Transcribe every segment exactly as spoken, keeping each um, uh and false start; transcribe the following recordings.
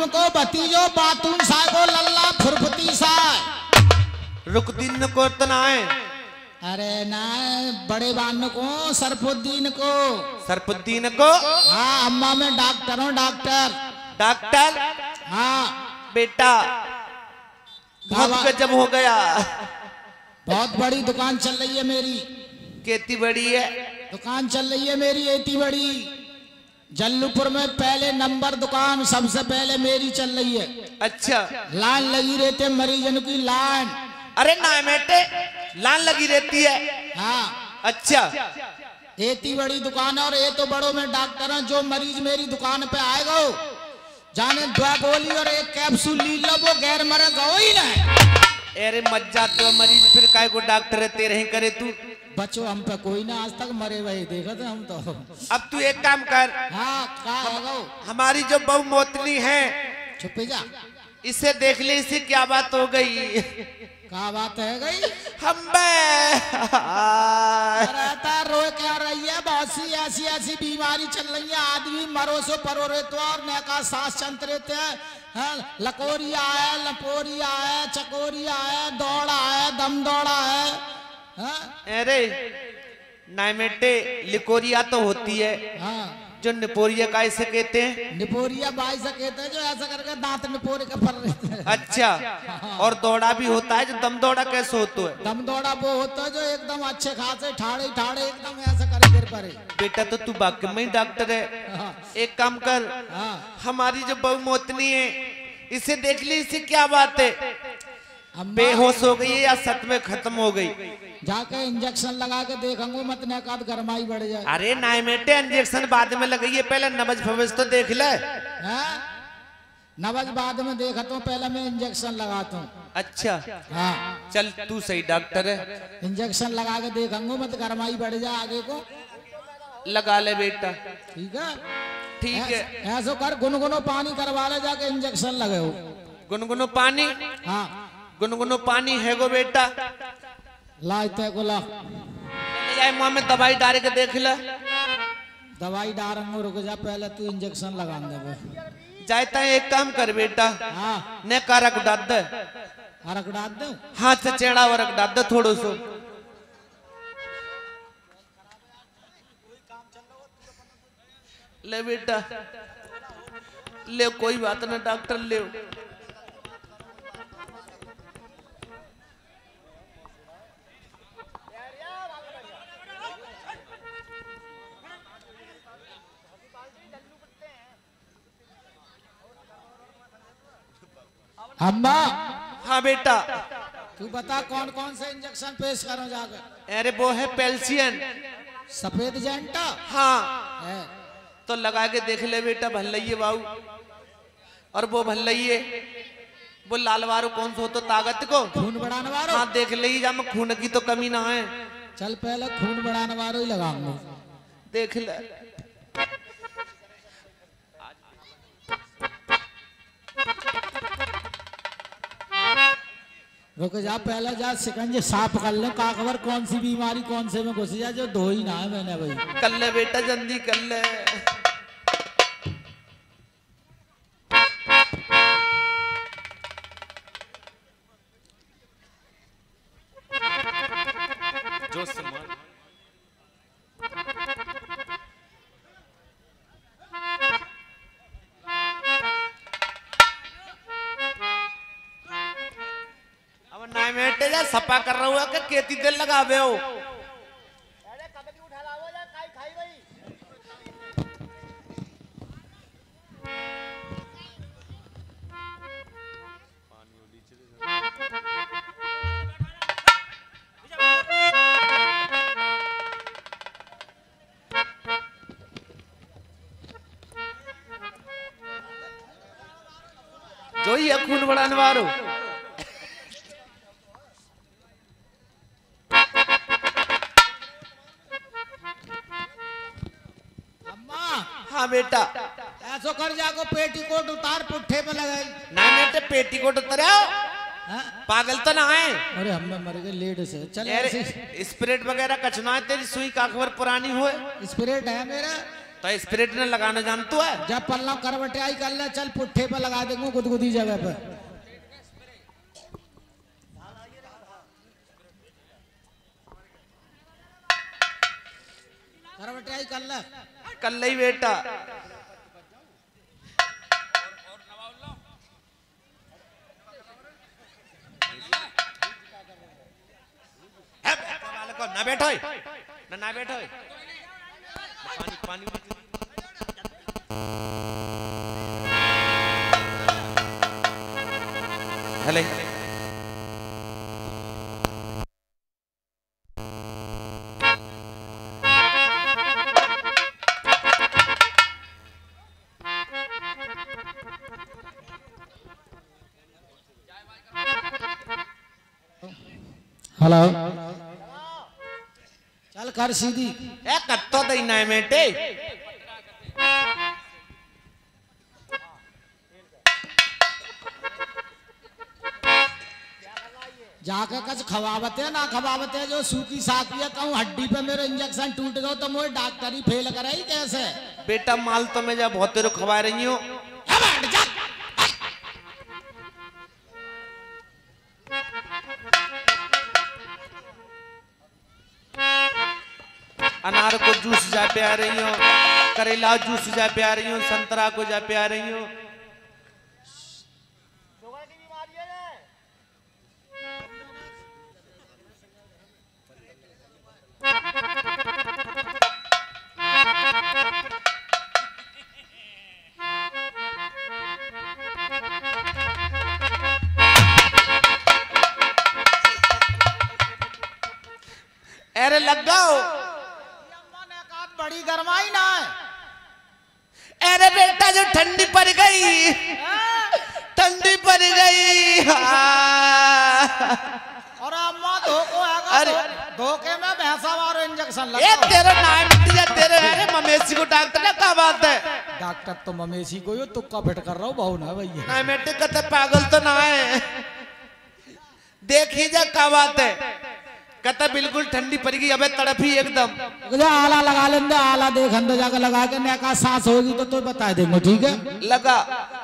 बातून को भतीजो बातून साय को लल्ला फुरफुती साय रुकदीन को इतना है। अरे ना बड़े बान को सरफुद्दीन को सरफुद्दीन को। हाँ अम्मा मैं डॉक्टर हूँ डॉक्टर। डॉक्टर। हाँ बेटा बहुत गजब हो गया। बहुत बड़ी दुकान चल रही है मेरी। कितनी बड़ी है दुकान चल रही है मेरी? इतनी बड़ी। जल्लूपुर में पहले नंबर दुकान सबसे पहले मेरी चल रही है। अच्छा। लाइन लगी रहती है मरीजन की लाइन। अरे ना बेटे लाइन लगी रहती है। हाँ। अच्छा। इतनी बड़ी दुकान है और ये तो बड़ों में डॉक्टर हैं। जो मरीज मेरी दुकान पे आएगा जाने दवा गोली और एक कैप्सूल ली लो वो गैर मरेगा ही नहीं। अरे मत जा तो मरीज फिर काय को डॉक्टर है तेरे ही करे तू। बच्चों हम पे कोई ना आज तक मरे वही देखा थे हम तो। अब तू एक काम कर। हाँ क्या होगा? हमारी जो बहु मोतनी है चुप जा। इसे देख ले इसे क्या बात हो गई। क्या बात है गई? हम रहता रोए क्या रही है? बहुत सी ऐसी ऐसी बीमारी चल रही है। आदमी मरो सो परो रहते और नैका सांस चंत रहते हैं। लकोरिया है लपोरिया है चकोरिया है दौड़ा है दम दौड़ा है। अरे नहीं बेटे लिकोरिया तो होती है। हाँ। जो निपोरिया का इसे कहते हैं? निपोरिया बाई से कहते हैं जो ऐसा करके दांत निपोरे के फर रहते हैं। अच्छा। और दौड़ा भी होता है जो दम दौड़ा कैसे होता है? दम दौड़ा वो होता है जो एकदम अच्छे खासे ठाड़े ठाड़े एकदम ऐसा करे गिर पड़े। बेटा तो तू बाकी में ही डॉक्टर है। हाँ। एक काम कर। हाँ। हमारी जो बहु मोतनी है इसे देख ली इसे क्या बात है? बेहोश हो गई है या सच में खत्म हो गई? जाके इंजेक्शन लगा के देखूंगा मत न का गरमाई बढ़ जाए। अरे नाई बेटे इंजेक्शन बाद में लगाइए पहले नबज फबज तो देख ले। नबज बाद में देखा तो पहले मैं इंजेक्शन लगाता हूँ। अच्छा। हाँ। चल तू सही डॉक्टर है। इंजेक्शन लगा के देखूंगा मत गरमाई बढ़ जाए आगे को। लगा ले बेटा। ठीक है ठीक है। ऐसा कर गुनगुनो पानी करवा ले जाके इंजेक्शन लगे हो। गुनगुनो पानी? हाँ गुनगुनो पानी है गो बेटा। लाते को ला मुँह में दवाई डाल के देख ले। दवाई डालेंगे रुक जा पहले तू इंजेक्शन लगा दे। जाता है एक काम कर बेटा। हाँ। ने कारक डाल दे। हरक डाल दे हाथ से चेड़ा वरक डाल दे थोड़ो सो। ले बेटा ले कोई बात ना डॉक्टर ले। अम्मा। हाँ बेटा। तू बता कौन कौन से इंजेक्शन पेश करो जाकर? अरे वो है पेल्सियन सफेद जेंटा। हाँ है। तो लगा के देख ले बेटा भल्लइये बाबू। और वो भल्लइये वो लाल वारू कौन सा हो तो ताकत को खून बढ़ाने वाला। हाँ देख ले जा में खून की तो कमी ना है। चल पहले खून बढ़ाने वाला ही लगाऊंगा। देख ले। रुक जा पहले जा शिकंजे साफ कर ले का खबर कौन सी बीमारी कौन से में घुस जा जो धो ही ना है मैंने भाई। कर ले बेटा जल्दी कर ले। जो सामान सपा कर रहा हुआ केती दिल लगावे हो। जो ही खून बढ़ाने वालों हाँ बेटा ऐसो कर जाको पेटीकोट उतार पुट्ठे पे लगाई ना बेटे पेटीकोट उतारो पागल तो ना है। अरे हम मर गए लेट से चल स्पिरिट वगैरह कचना है तेरी सुई का खबर पुरानी हो स्पिरिट है मेरा तो स्प्रिट ने लगाना जानतो है। जब पल्ला करवटियाई कर ले चल पुट्ठे पे लगा देंगे गुदगुदी जगह पे। करवटियाई कर ले कर ले बेटा। ना बैठो ना ना बैठो पानी पानी हेले हेलो चल कर सीधी ए कत्तो दई ना बेटे जाके कच खवावते ना खवावते जो सूखी साखी है कहूँ हड्डी पे मेरे इंजेक्शन टूट गयो तो मोए डॉक्टरी फेल कराई कैसे। बेटा माल तो मैं जा बहुत तेरे खवा रही हूँ। अनार को जूस जा पे आ रही हूँ, करेला जूस जा पे आ रही हूँ, संतरा को जा पे आ रही हूँ। अरे लगाओ बड़ी गरमाई ना है। अरे बेटा जो ठंडी पड़ गई ठंडी पड़ गई। और अम्मा धोखो है अरे धोखे में भैंसा मारो इंजेक्शन लगा। ये तेरा नाम दिया तेरे अरे ममेशी को डॉक्टर ने क्या बात है। डॉक्टर तो ममेशी को यो तुक्का फिट कर रहा हूँ बहु ना भैया। ना बेटे कहते पागल तो ना है देखी जा क्या बात है। कहता बिल्कुल ठंडी पड़ गई अबे तड़फी एकदम। आला लगा लेंगे आला देख अंदर जाकर लगा के नया का सांस होगी तो तो बता देंगे ठीक है। लगा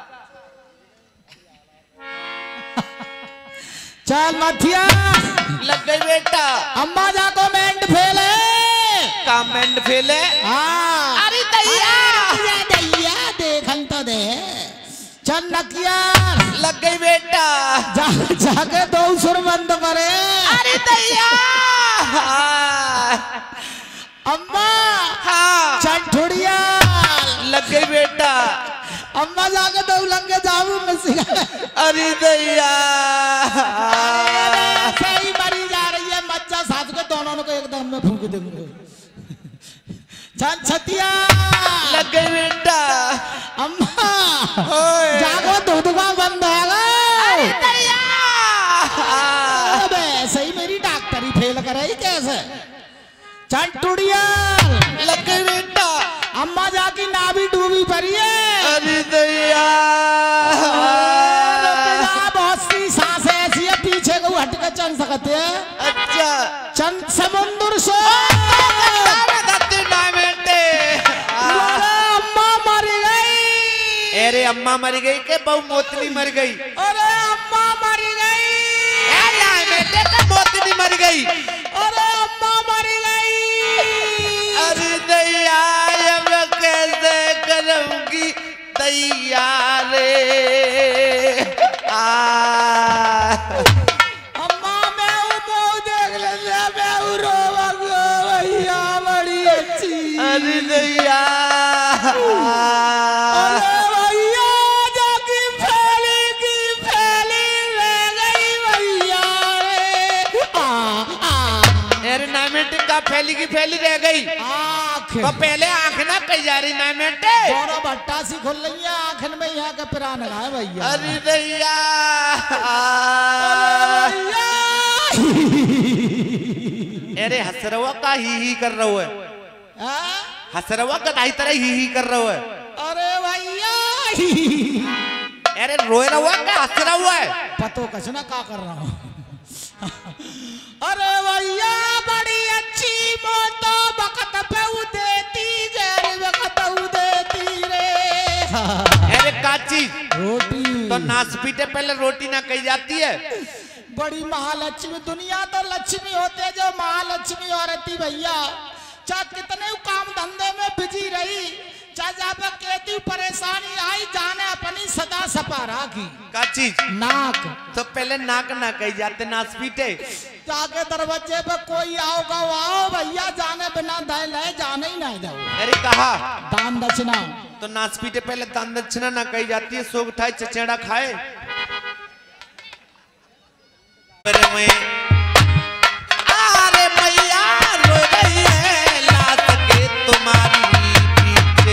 चल मथिया लग गई बेटा। अम्मा जाको मेंट फेल है का मेंट फेल है। हाँ अरे दैया दैया देखन तो दे चल नकिया लग गई बेटा। जा जाके दो सुर बंद करे। अरे दैया अम्मा हाँ चंठुड़िया लग गई बेटा। अम्मा जाके दो लंगे जाऊ में। अरे दैया सही मरी जा रही है मच्चा साथ को दोनों को एकदम में फूंक देंगे। चल छतिया लग गई बेटा। अम्मा जागो दूध का बंद है। अबे सही मेरी डॉक्टरी फेल कराई कैसे। चंटुड़िया लग गई बेटा। अम्मा जाकी नाभी डूबी पड़ी है। अरे दैया बहुत सी सांस ऐसी है पीछे को हट कर चल सकते हैं। अच्छा चंद समुद्र से अम्मा मर गई। अरे अम्मा मर गई के बहु मोतनी मर गई। अरे अम्मा मर गई। बेटे का मोतनी मर गई। अरे अम्मा मर गई। अरे दैया अब कैसे करूंगी दैया रे। आ अम्मा मैं वो देख ले मैं रोवांगा भैया बड़ी अच्छी। अरे दैया फैली की फैली रह गई। आँख तो पहले आँख ना कही जा रही ना बेटे। दोनों भट्टा सी खुल रही है आँखन में यहाँ के पिरान है भैया। अरे दैया अरे हसरवा का ही ही कर रहा है। हसरवा का दाई तरह ही ही कर रहा है। अरे भैया अरे रोए रहा क्या हंस रहा हुआ है। पतो कसना का कर रहा हूँ। अरे भैया बड़ी अच्छी मोतो बकत पे देती गैर वक्त अरे का चीज? रोटी। तो नासपीटे पहले रोटी ना कही जाती है? बड़ी महालक्ष्मी, दुनिया तो लक्ष्मी होते जो महालक्ष्मी औरती भैया। चाहे कितने काम धंधे में बिजी रही, चाहे जहाँ पे कहती परेशानी आई, जाने अपनी सदा सपारा की। का चीज? नाक। तो पहले नाक ना कही जाते नासपीटे? जाके दरवाजे पे कोई आओगा आओ भैया, जाने बिना दे ले जाने ही ना जाओ। अरे कहा दान दक्षिणा। तो नासपीटे पहले दान दक्षिणा ना कही जाती है, सोग उठाए चचेड़ा खाए। अरे मैं अरे मैया रो रही है लात के तुम्हारी पीछे।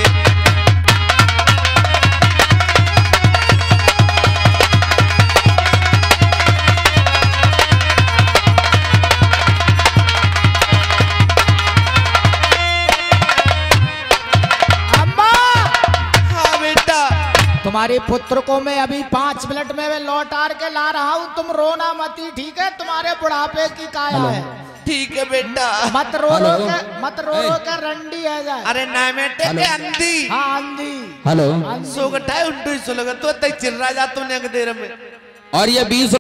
अम्मा। हाँ बेटा। तुम्हारे पुत्र को मैं अभी पांच मिनट में मैं लौट आर के ला रहा हूँ, तुम रोना मती, ठीक है? तुम्हारे बुढ़ापे की काया है। ठीक है बेटा। मत रो रो के मत रो रो के रंडी है जाए। अरे ना बेटे के अंधी। हाँ अंधी। हेलो। सोगटाए उल्टू ही सुलगा तो तय चिल्ला जा तूने देर में। और ये बीस